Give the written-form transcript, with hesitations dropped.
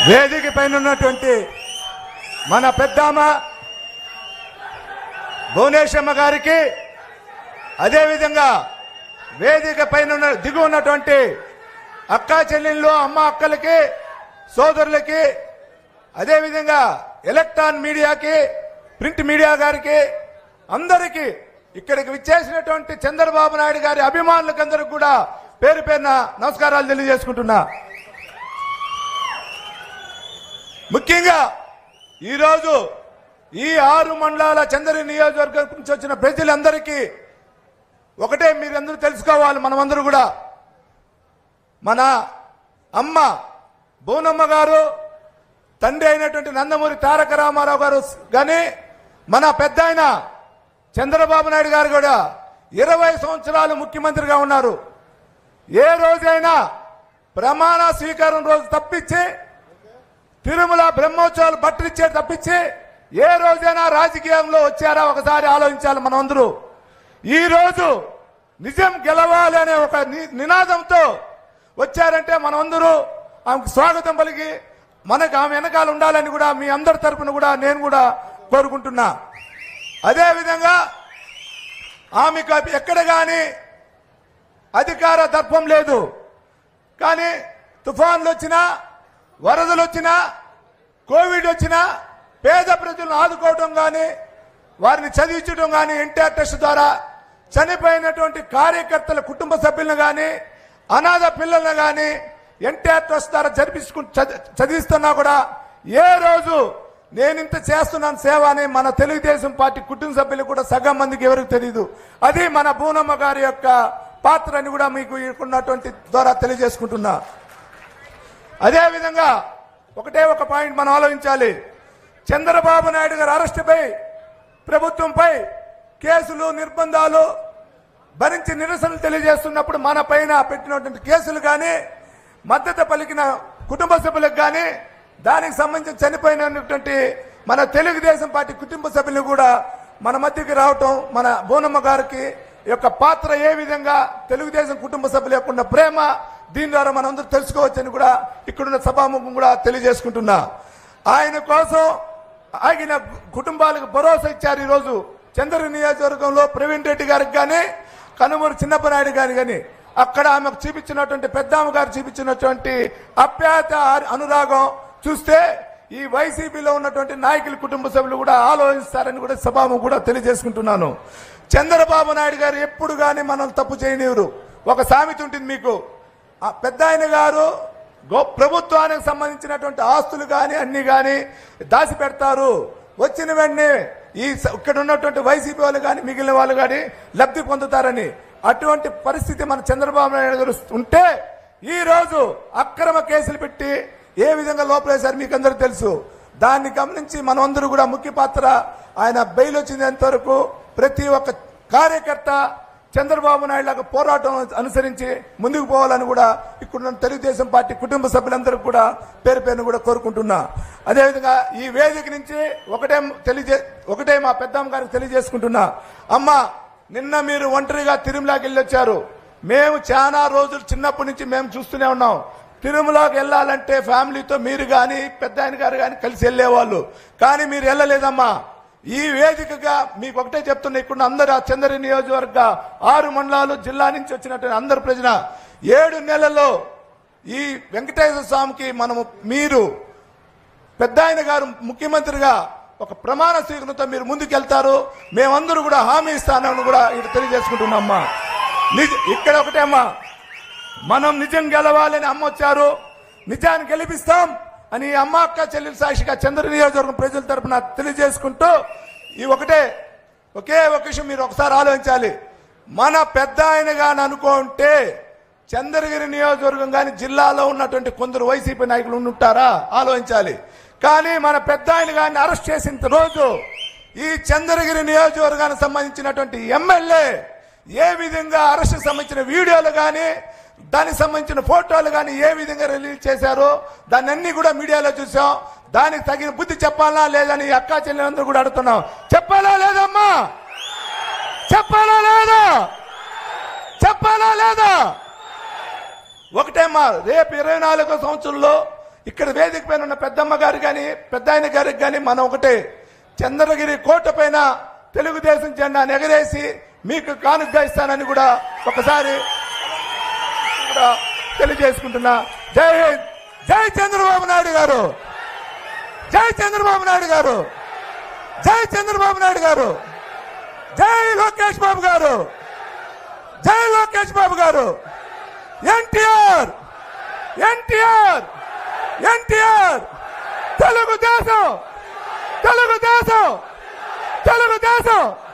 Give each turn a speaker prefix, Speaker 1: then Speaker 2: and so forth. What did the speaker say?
Speaker 1: వేదిక పైన ఉన్నటువంటి మన పెద్దామ భువనేశ్వరమ్మ గారికి, అదేవిధంగా వేదిక పైన దిగు ఉన్నటువంటి అక్కా చెల్లెళ్ళు, అమ్మ అక్కలకి, సోదరులకి, అదేవిధంగా ఎలక్ట్రాన్ మీడియాకి, ప్రింట్ మీడియా గారికి, అందరికీ ఇక్కడికి విచ్చేసినటువంటి చంద్రబాబు నాయుడు గారి అభిమానులకందరికి కూడా పేరు పేరున నమస్కారాలు తెలియజేసుకుంటున్నా. ముఖ్యంగా ఈరోజు ఈ 6 మండలాల చంద్రగిరి నియోజకవర్గం నుంచి వచ్చిన ప్రజలందరికీ ఒకటే మీరందరూ తెలుసుకోవాలి. మనమందరూ కూడా మన అమ్మ బోనమ్మ గారు, తండ్రి అయినటువంటి నందమూరి తారక రామారావు గారు కానీ, మన పెద్ద ఆయన చంద్రబాబు నాయుడు గారు కూడా 20 సంవత్సరాలు ముఖ్యమంత్రిగా ఉన్నారు. ఏ రోజైనా ప్రమాణ స్వీకారం రోజు తప్పించి, తిరుమల బ్రహ్మోత్సవాలు బట్టలిచ్చే తప్పించి ఏ రోజైనా రాజకీయంలో వచ్చారా ఒకసారి ఆలోచించాలి మనమందరూ. ఈ రోజు నిజం గెలవాలి అనే ఒక నినాదంతో వచ్చారంటే మనమందరూ ఆమెకు స్వాగతం పలికి మనకు ఆమె వెనకాల ఉండాలని కూడా మీ అందరి తరపున కూడా నేను కూడా కోరుకుంటున్నా. అదేవిధంగా ఆమెకు ఎక్కడ కానీ అధికార దర్పం లేదు. కానీ తుఫాన్లు వచ్చినా, వరదలు వచ్చినా, కోవిడ్ వచ్చినా పేద ప్రజలను ఆదుకోవడం కానీ, వారిని చదివించడం కానీ, ఎన్టీఆర్ ట్రస్ట్ ద్వారా చనిపోయినటువంటి కార్యకర్తల కుటుంబ సభ్యులను కానీ, అనాథ పిల్లలను కానీ ఎన్టీఆర్ ట్రస్ట్ ద్వారా చదివిస్తున్నా కూడా ఏ రోజు నేను ఇంత చేస్తున్నాను సేవ అని మన తెలుగుదేశం పార్టీ కుటుంబ సభ్యులు కూడా సగం మందికి ఎవరికి తెలియదు. అది మన బూనమ్మ గారి యొక్క పాత్ర అని కూడా మీకు ఉన్నటువంటి ద్వారా తెలియజేసుకుంటున్నా. అదేవిధంగా ఒకటే ఒక పాయింట్ మనం ఆలోచించాలి. చంద్రబాబు నాయుడు గారి అరెస్టుపై, ప్రభుత్వంపై కేసులు, నిర్బంధాలు భరించి నిరసనలు తెలియజేస్తున్నప్పుడు మన పైన పెట్టినటువంటి కేసులు కానీ, మద్దతు పలికిన కుటుంబ సభ్యులకు కానీ, దానికి సంబంధించి చనిపోయినటువంటి మన తెలుగుదేశం పార్టీ కుటుంబ సభ్యులు కూడా మన మధ్యకి రావటం, మన బోనమ్మ గారికి యొక్క పాత్ర ఏ విధంగా తెలుగుదేశం కుటుంబ సభ్యుల యొక్క ఉన్న ప్రేమ, దీని ద్వారా మనం అందరూ తెలుసుకోవచ్చని కూడా ఇక్కడున్న సభాముఖం కూడా తెలియజేసుకుంటున్నా. ఆయన కోసం ఆగిన కుటుంబాలకు భరోసా ఇచ్చారు. ఈరోజు చంద్రగిరి నియోజకవర్గంలో ప్రవీణ్ రెడ్డి గారికి కానీ, కనుమూరు చిన్నప్పనాయుడు గారికి కానీ అక్కడ ఆమెకు చూపించినటువంటి పెద్దామ గారు చూపించినటువంటి అప్యాయత, అనురాగం చూస్తే ఈ వైసీపీలో ఉన్నటువంటి నాయకుల కుటుంబ సభ్యులు కూడా ఆలోచిస్తారని కూడా సభాము కూడా తెలియజేసుకుంటున్నాను. చంద్రబాబు నాయుడు గారు ఎప్పుడు కానీ మనం తప్పు చేయనివ్వరు. ఒక సామెత ఉంటుంది మీకు, పెద్ద ఆయన గారు ప్రభుత్వానికి సంబంధించినటువంటి ఆస్తులు కానీ అన్ని కానీ దాచి పెడతారు, వచ్చిన వెంటనే ఇక్కడ ఉన్నటువంటి వైసీపీ వాళ్ళు కానీ మిగిలిన వాళ్ళు కానీ లబ్ధి పొందుతారని. అటువంటి పరిస్థితి మన చంద్రబాబు నాయుడు గారు ఉంటే ఈ రోజు అక్రమ కేసులు పెట్టి ఏ విధంగా లోపలేశారు మీకు అందరూ తెలుసు. దాన్ని గమనించి మనమందరూ కూడా ముఖ్య పాత్ర, ఆయన బెయిల్ వచ్చినంత వరకు ప్రతి ఒక్క కార్యకర్త చంద్రబాబు నాయుడు లాగా పోరాటం అనుసరించి ముందుకు పోవాలని కూడా ఇక్కడ తెలుగుదేశం పార్టీ కుటుంబ సభ్యులందరికీ కూడా పేరు పేరును కూడా కోరుకుంటున్నా. అదేవిధంగా ఈ వేదిక నుంచి ఒకటే మా పెద్దమ్మ గారికి తెలియజేసుకుంటున్నా. అమ్మ, నిన్న మీరు ఒంటరిగా తిరుమలకి వెళ్ళొచ్చారు. మేము చాలా రోజులు చిన్నప్పటి నుంచి మేము చూస్తూనే ఉన్నాం. తిరుమలకి వెళ్ళాలంటే ఫ్యామిలీతో మీరు కానీ పెద్ద ఆయన గారు కానీ కలిసి వెళ్ళేవాళ్ళు, కానీ మీరు వెళ్ళలేదమ్మా. ఈ వేదికగా మీకు ఒకటే చెప్తున్నా, ఇక్కడ అందరు చంద్రగిరి నియోజకవర్గ 6 మండలాలు జిల్లా నుంచి వచ్చినటువంటి అందరు ప్రజల 7 నెలల్లో ఈ వెంకటేశ్వర స్వామికి మీరు పెద్ద ఆయన గారు ముఖ్యమంత్రిగా ఒక ప్రమాణ స్వీకరణతో మీరు ముందుకెళ్తారు, మేమందరూ కూడా హామీ ఇస్తానని కూడా ఇక్కడ తెలియజేసుకుంటున్నామ్మా. ఇక్కడ ఒకటే అమ్మా, మనం నిజం గెలవాలని అమ్మ వచ్చారు, నిజాన్ని గెలిపిస్తాం అని అమ్మ అక్క చెల్లెలు సాక్షిగా చంద్రగిరి నియోజకవర్గం ప్రజల తరఫున తెలియజేసుకుంటూ ఈ ఒకే ఒక విషయం మీరు ఒకసారి ఆలోచించాలి. మన పెద్ద ఆయన గాని అనుకుంటే చంద్రగిరి నియోజకవర్గం కానీ జిల్లాలో ఉన్నటువంటి కొందరు వైసీపీ నాయకులు ఉంటారా ఆలోచించాలి. కానీ మన పెద్ద ఆయన గారిని అరెస్ట్ చేసిన రోజు ఈ చంద్రగిరి నియోజకవర్గానికి సంబంధించినటువంటి ఎమ్మెల్యే ఏ విధంగా అరెస్ట్ సంబంధించిన వీడియోలు కానీ, దానికి సంబంధించిన ఫోటోలు కానీ ఏ విధంగా రిలీజ్ చేశారో దాన్ని అన్ని కూడా మీడియాలో చూసాం. దానికి తగిన బుద్ధి చెప్పాలా లేదని అక్కా చెల్లెలందరూ కూడా అడుగుతున్నాం. చెప్పాలా లేదమ్మా? చెప్పాలా లేదా? చెప్పాలా లేదా? ఒకటేమ్మా, రేపు 24వ సంవత్సరంలో ఇక్కడ వేదిక పైన ఉన్న పెద్దమ్మ గారు కానీ పెద్ద ఆయన గారికి కానీ మనం ఒకటే, చంద్రగిరి కోట పైన తెలుగుదేశం జెండాను ఎగరేసి మీకు కానుకగా ఇస్తానని కూడా ఒకసారి కూడా తెలియజేసుకుంటున్నా. జై హింద్, జై చంద్రబాబు నాయుడు గారు, జై చంద్రబాబు నాయుడు గారు, జై చంద్రబాబు నాయుడు గారు, జై లోకేష్ బాబు గారు, జై లోకేష్ బాబు గారు. ఎన్టీఆర్, ఎన్టీఆర్, ఎన్టీఆర్. తెలుగుదేశం, తెలుగుదేశం, తెలుగుదేశం.